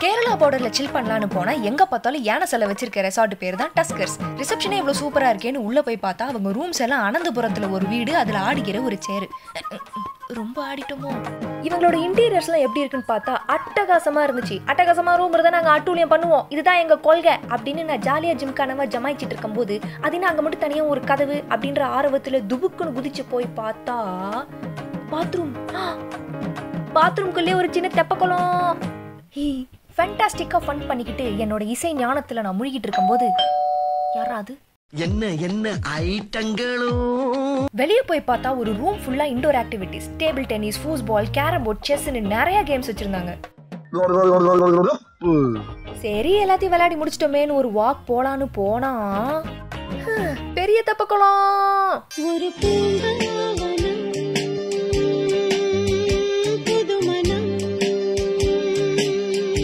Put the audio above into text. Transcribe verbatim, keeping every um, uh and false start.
கேரளா பார்டர்ல சில் பண்ணலான்னு போனா எங்க பார்த்தாலும் யானை சிலை வச்சிருக்க ரெசார்ட் பேர் தான் டஸ்கர்ஸ். ரிசப்ஷனே இவ்வளவு சூப்பரா இருக்கேன்னு உள்ள போய் பார்த்தா அவங்க ரூம்ஸ் எல்லாம் அனந்தபுரத்துல ஒரு வீடு, அதுல ஆடிக்கிற ஒரு சேரு. ரொம்ப ஆடிட்டோமோ. இவங்களோட இன்டீரியர்ஸ்லாம் எப்படி இருக்குன்னு பார்த்தா அட்டகாசமா இருந்துச்சு. அட்டகாசமா ரூம் இருந்தா நாங்க அட்டூழியம் பண்ணுவோம், இதுதான் எங்க கொள்கை அப்படின்னு நான் ஜாலியா ஜிம்கானவா ஜமாய்ச்சிட்டு இருக்கும் போது அதுனா அங்க மட்டும் தனியா ஒரு கதவு அப்படின்ற ஆர்வத்துல துபுக்குன்னு குதிச்சு போய் பார்த்தா பாத்ரூம். பாத்ரூம்குள்ளே ஒரு சின்ன தெப்பக்குளம். ஃபேண்டாஸ்டிக்கா ஃபன் பண்ணிக்கிட்டு என்னோட இசை ஞானத்துல நான் முழுகிட்டு இருக்கும் போது யாராவது என்ன என்ன ஐட்டங்களும் வெளியே போய் பார்த்தா ஒரு ரூம் ஃபுல்லா indoor activities, table tennis, foosball, carrom board, செஸ்ன்னு நிறைய கேம்ஸ் வச்சிருந்தாங்க. சரி எல்லாத்தையும் விளையாடி முடிச்சிட்டோமேன்னு ஒரு வாக் போலான்னு போனா பெரிய தெப்பக்குளம். ஒரு